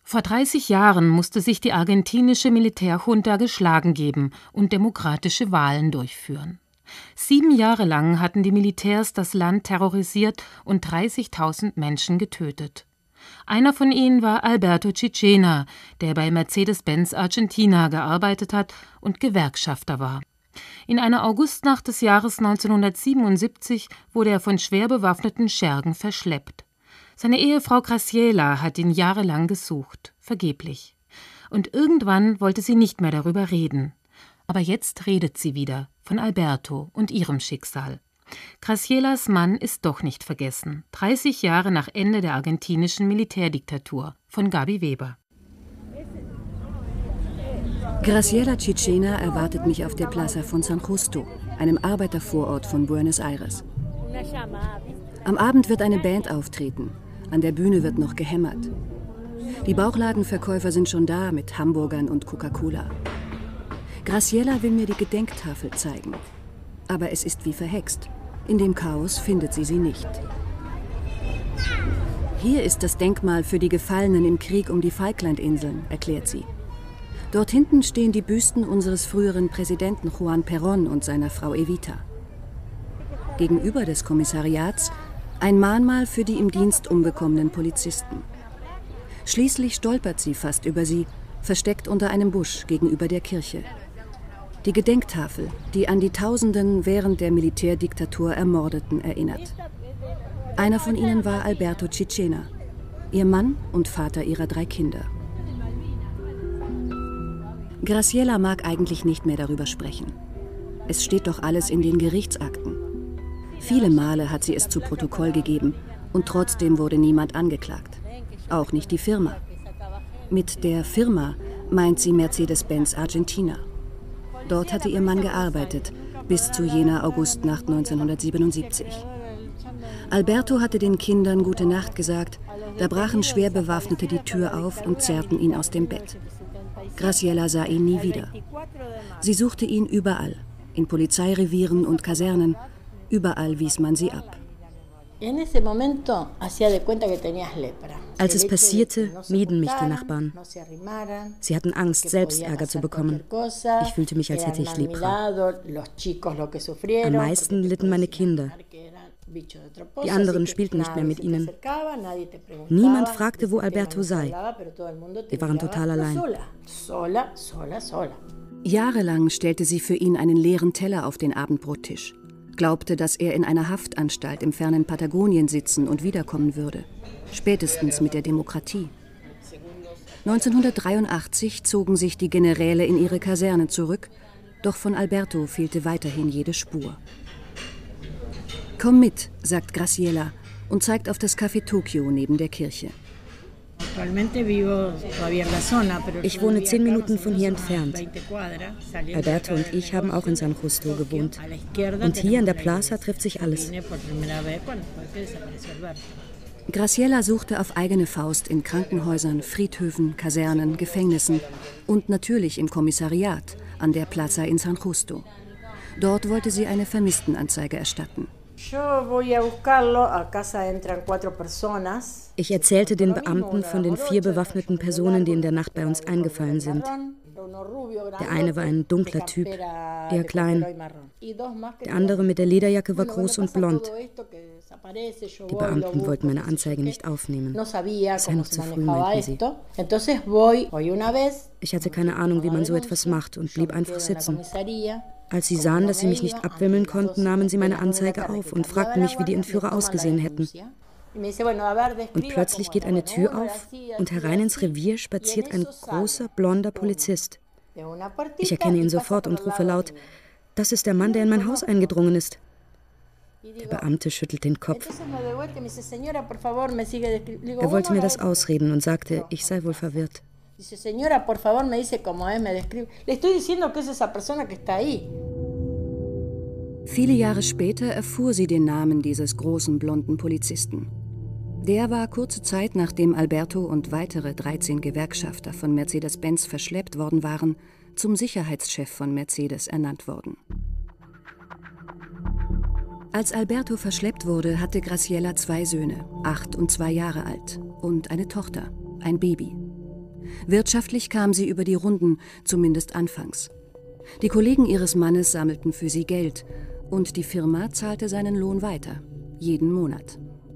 Vor 30 Jahren musste sich die argentinische Militärjunta geschlagen geben und demokratische Wahlen durchführen. 7 Jahre lang hatten die Militärs das Land terrorisiert und 30.000 Menschen getötet. Einer von ihnen war Alberto Chichena, der bei Mercedes-Benz Argentina gearbeitet hat und Gewerkschafter war. In einer Augustnacht des Jahres 1977 wurde er von schwer bewaffneten Schergen verschleppt. Seine Ehefrau Graciela hat ihn jahrelang gesucht, vergeblich. Und irgendwann wollte sie nicht mehr darüber reden. Aber jetzt redet sie wieder von Alberto und ihrem Schicksal. Gracielas Mann ist doch nicht vergessen. 30 Jahre nach Ende der argentinischen Militärdiktatur, von Gabi Weber. Graciela Chichena erwartet mich auf der Plaza von San Justo, einem Arbeitervorort von Buenos Aires. Am Abend wird eine Band auftreten. An der Bühne wird noch gehämmert. Die Bauchladenverkäufer sind schon da mit Hamburgern und Coca-Cola. Graciela will mir die Gedenktafel zeigen. Aber es ist wie verhext. In dem Chaos findet sie nicht. Hier ist das Denkmal für die Gefallenen im Krieg um die Falklandinseln, erklärt sie. Dort hinten stehen die Büsten unseres früheren Präsidenten Juan Perón und seiner Frau Evita. Gegenüber des Kommissariats ein Mahnmal für die im Dienst umgekommenen Polizisten. Schließlich stolpert sie fast über sie, versteckt unter einem Busch gegenüber der Kirche. Die Gedenktafel, die an die Tausenden während der Militärdiktatur Ermordeten erinnert. Einer von ihnen war Alberto Chichena, ihr Mann und Vater ihrer 3 Kinder. Graciela mag eigentlich nicht mehr darüber sprechen. Es steht doch alles in den Gerichtsakten. Viele Male hat sie es zu Protokoll gegeben und trotzdem wurde niemand angeklagt. Auch nicht die Firma. Mit der Firma meint sie Mercedes-Benz Argentina. Dort hatte ihr Mann gearbeitet, bis zu jener Augustnacht 1977. Alberto hatte den Kindern gute Nacht gesagt, da brachen schwer Bewaffnete die Tür auf und zerrten ihn aus dem Bett. Graciela sah ihn nie wieder. Sie suchte ihn überall, in Polizeirevieren und Kasernen. Überall wies man sie ab. Als es passierte, mieden mich die Nachbarn. Sie hatten Angst, selbst Ärger zu bekommen. Ich fühlte mich, als hätte ich Lepra. Am meisten litten meine Kinder. Die anderen spielten nicht mehr mit ihnen. Niemand fragte, wo Alberto sei. Wir waren total allein. Jahrelang stellte sie für ihn einen leeren Teller auf den Abendbrottisch. Glaubte, dass er in einer Haftanstalt im fernen Patagonien sitzen und wiederkommen würde. Spätestens mit der Demokratie. 1983 zogen sich die Generäle in ihre Kaserne zurück, doch von Alberto fehlte weiterhin jede Spur. »Komm mit«, sagt Graciela und zeigt auf das Café Tokio neben der Kirche. Ich wohne 10 Minuten von hier entfernt. Alberto und ich haben auch in San Justo gewohnt. Und hier an der Plaza trifft sich alles. Graciela suchte auf eigene Faust in Krankenhäusern, Friedhöfen, Kasernen, Gefängnissen und natürlich im Kommissariat an der Plaza in San Justo. Dort wollte sie eine Vermisstenanzeige erstatten. Ich erzählte den Beamten von den 4 bewaffneten Personen, die in der Nacht bei uns eingefallen sind. Der eine war ein dunkler Typ, eher klein. Der andere mit der Lederjacke war groß und blond. Die Beamten wollten meine Anzeige nicht aufnehmen. Es sei noch zu früh, meinten sie. Ich hatte keine Ahnung, wie man so etwas macht und blieb einfach sitzen. Als sie sahen, dass sie mich nicht abwimmeln konnten, nahmen sie meine Anzeige auf und fragten mich, wie die Entführer ausgesehen hätten. Und plötzlich geht eine Tür auf und herein ins Revier spaziert ein großer, blonder Polizist. Ich erkenne ihn sofort und rufe laut: Das ist der Mann, der in mein Haus eingedrungen ist. Der Beamte schüttelt den Kopf. Er wollte mir das ausreden und sagte, ich sei wohl verwirrt. Viele Jahre später erfuhr sie den Namen dieses großen blonden Polizisten. Der war kurze Zeit nachdem Alberto und weitere 13 Gewerkschafter von Mercedes-Benz verschleppt worden waren, zum Sicherheitschef von Mercedes ernannt worden. Als Alberto verschleppt wurde, hatte Graciela 2 Söhne, 8 und 2 Jahre alt, und eine Tochter, ein Baby. Wirtschaftlich kam sie über die Runden, zumindest anfangs. Die Kollegen ihres Mannes sammelten für sie Geld und die Firma zahlte seinen Lohn weiter, jeden Monat.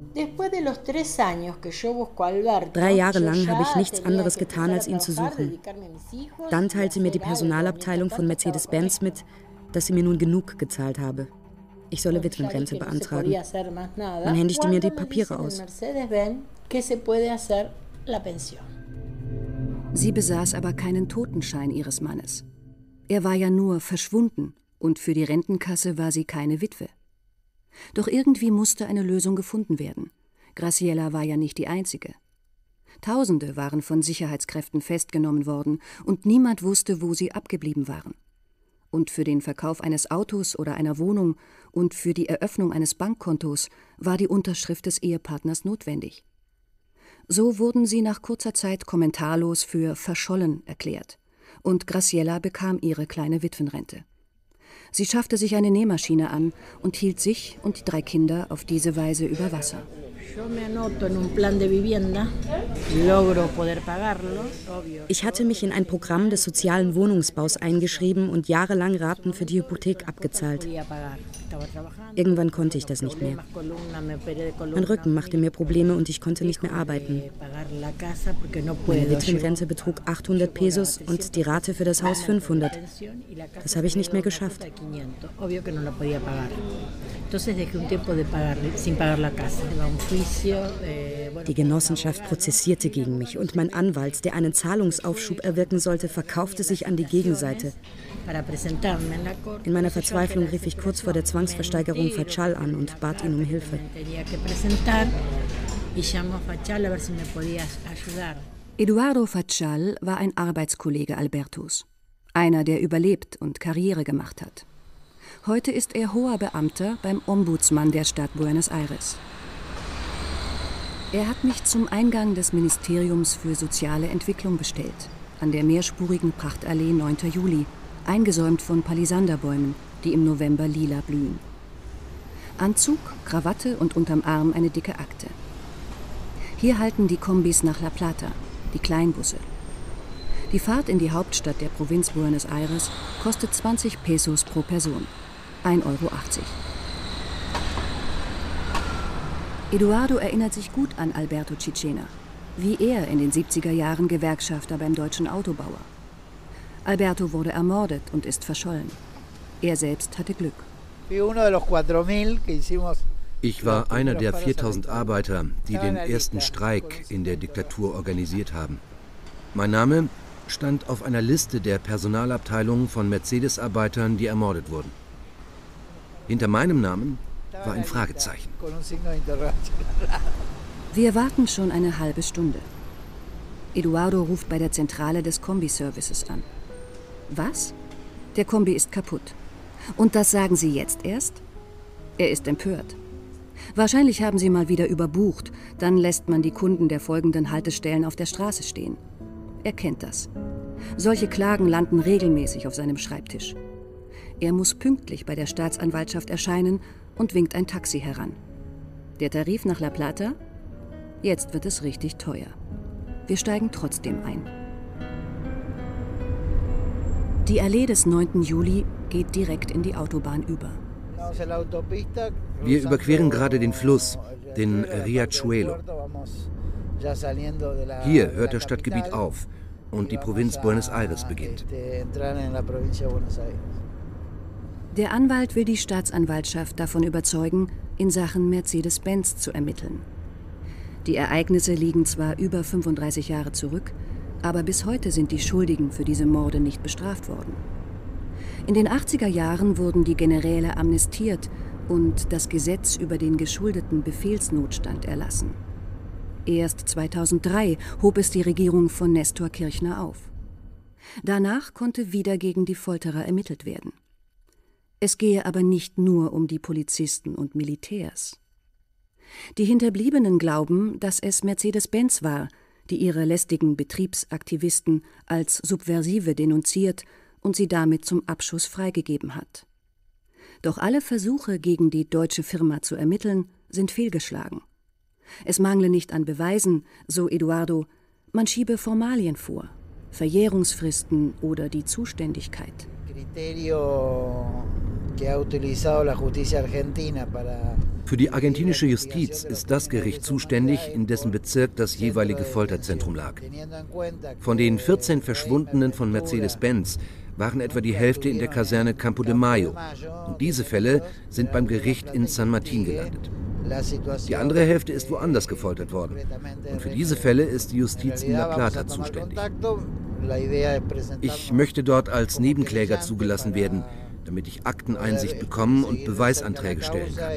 3 Jahre lang habe ich nichts anderes getan, als ihn zu suchen. Dann teilte mir die Personalabteilung von Mercedes-Benz mit, dass sie mir nun genug gezahlt habe. Ich solle Witwenrente beantragen. Man händigte mir die Papiere aus. Sie besaß aber keinen Totenschein ihres Mannes. Er war ja nur verschwunden und für die Rentenkasse war sie keine Witwe. Doch irgendwie musste eine Lösung gefunden werden. Graciela war ja nicht die Einzige. Tausende waren von Sicherheitskräften festgenommen worden und niemand wusste, wo sie abgeblieben waren. Und für den Verkauf eines Autos oder einer Wohnung und für die Eröffnung eines Bankkontos war die Unterschrift des Ehepartners notwendig. So wurden sie nach kurzer Zeit kommentarlos für verschollen erklärt und Graciela bekam ihre kleine Witwenrente. Sie schaffte sich eine Nähmaschine an und hielt sich und die 3 Kinder auf diese Weise über Wasser. Ich hatte mich in ein Programm des sozialen Wohnungsbaus eingeschrieben und jahrelang Raten für die Hypothek abgezahlt. Irgendwann konnte ich das nicht mehr. Mein Rücken machte mir Probleme und ich konnte nicht mehr arbeiten. Meine Witwenrente betrug 800 Pesos und die Rate für das Haus 500. Das habe ich nicht mehr geschafft. Die Genossenschaft prozessierte gegen mich und mein Anwalt, der einen Zahlungsaufschub erwirken sollte, verkaufte sich an die Gegenseite. In meiner Verzweiflung rief ich kurz vor der Zwangsversteigerung Fachal an und bat ihn um Hilfe. Eduardo Fachal war ein Arbeitskollege Albertos, einer, der überlebt und Karriere gemacht hat. Heute ist er hoher Beamter beim Ombudsmann der Stadt Buenos Aires. Er hat mich zum Eingang des Ministeriums für soziale Entwicklung bestellt, an der mehrspurigen Prachtallee 9. Juli, eingesäumt von Palisanderbäumen, die im November lila blühen. Anzug, Krawatte und unterm Arm eine dicke Akte. Hier halten die Kombis nach La Plata, die Kleinbusse. Die Fahrt in die Hauptstadt der Provinz Buenos Aires kostet 20 Pesos pro Person, 1,80 Euro. Eduardo erinnert sich gut an Alberto Chichena, wie er in den 70er Jahren Gewerkschafter beim deutschen Autobauer. Alberto wurde ermordet und ist verschollen. Er selbst hatte Glück. Ich war einer der 4000 Arbeiter, die den ersten Streik in der Diktatur organisiert haben. Mein Name stand auf einer Liste der Personalabteilung von Mercedes-Arbeitern, die ermordet wurden. Hinter meinem Namen war ein Fragezeichen. Wir warten schon eine halbe Stunde. Eduardo ruft bei der Zentrale des Kombi-Services an. Was? Der Kombi ist kaputt. Und das sagen Sie jetzt erst? Er ist empört. Wahrscheinlich haben Sie mal wieder überbucht, dann lässt man die Kunden der folgenden Haltestellen auf der Straße stehen. Er kennt das. Solche Klagen landen regelmäßig auf seinem Schreibtisch. Er muss pünktlich bei der Staatsanwaltschaft erscheinen und winkt ein Taxi heran. Der Tarif nach La Plata? Jetzt wird es richtig teuer. Wir steigen trotzdem ein. Die Allee des 9. Juli geht direkt in die Autobahn über. Wir überqueren gerade den Fluss, den Riachuelo. Hier hört das Stadtgebiet auf und die Provinz Buenos Aires beginnt. Der Anwalt will die Staatsanwaltschaft davon überzeugen, in Sachen Mercedes-Benz zu ermitteln. Die Ereignisse liegen zwar über 35 Jahre zurück, aber bis heute sind die Schuldigen für diese Morde nicht bestraft worden. In den 80er Jahren wurden die Generäle amnestiert und das Gesetz über den geschuldeten Befehlsnotstand erlassen. Erst 2003 hob es die Regierung von Néstor Kirchner auf. Danach konnte wieder gegen die Folterer ermittelt werden. Es gehe aber nicht nur um die Polizisten und Militärs. Die Hinterbliebenen glauben, dass es Mercedes-Benz war, die ihre lästigen Betriebsaktivisten als Subversive denunziert und sie damit zum Abschuss freigegeben hat. Doch alle Versuche, gegen die deutsche Firma zu ermitteln, sind fehlgeschlagen. Es mangle nicht an Beweisen, so Eduardo, Man schiebe Formalien vor, Verjährungsfristen oder die Zuständigkeit. Für die argentinische Justiz ist das Gericht zuständig, in dessen Bezirk das jeweilige Folterzentrum lag. Von den 14 Verschwundenen von Mercedes-Benz waren etwa die Hälfte in der Kaserne Campo de Mayo. Und diese Fälle sind beim Gericht in San Martín gelandet. Die andere Hälfte ist woanders gefoltert worden. Und für diese Fälle ist die Justiz in La Plata zuständig. Ich möchte dort als Nebenkläger zugelassen werden, damit ich Akteneinsicht bekommen und Beweisanträge stellen kann.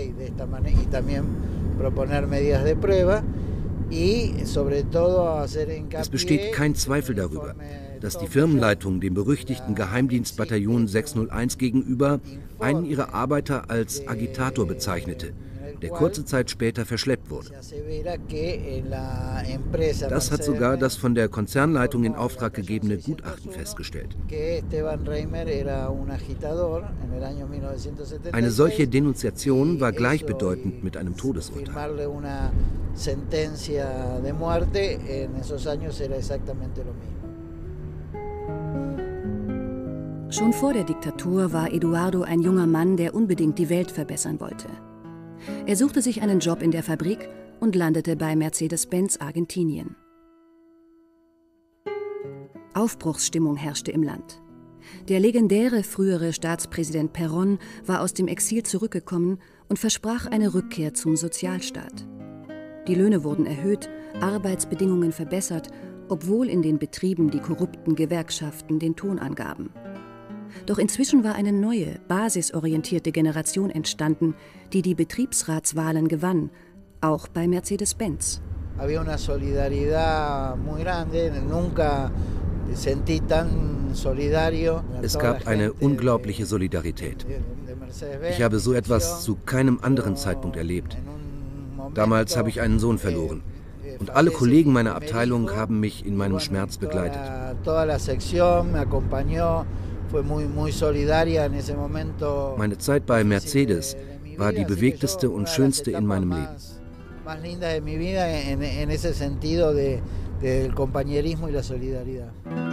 Es besteht kein Zweifel darüber, dass die Firmenleitung dem berüchtigten Geheimdienstbataillon 601 gegenüber einen ihrer Arbeiter als Agitator bezeichnete, der kurze Zeit später verschleppt wurde. Das hat sogar das von der Konzernleitung in Auftrag gegebene Gutachten festgestellt. Eine solche Denunziation war gleichbedeutend mit einem Todesurteil. Schon vor der Diktatur war Eduardo ein junger Mann, der unbedingt die Welt verbessern wollte. Er suchte sich einen Job in der Fabrik und landete bei Mercedes-Benz Argentinien. Aufbruchsstimmung herrschte im Land. Der legendäre frühere Staatspräsident Perón war aus dem Exil zurückgekommen und versprach eine Rückkehr zum Sozialstaat. Die Löhne wurden erhöht, Arbeitsbedingungen verbessert, obwohl in den Betrieben die korrupten Gewerkschaften den Ton angaben. Doch inzwischen war eine neue, basisorientierte Generation entstanden, die die Betriebsratswahlen gewann, auch bei Mercedes-Benz. Es gab eine unglaubliche Solidarität. Ich habe so etwas zu keinem anderen Zeitpunkt erlebt. Damals habe ich einen Sohn verloren. Und alle Kollegen meiner Abteilung haben mich in meinem Schmerz begleitet. Meine Zeit bei Mercedes war die bewegteste und schönste in meinem Leben. Más linda de mi vida en ese sentido del compañerismo y la solidaridad.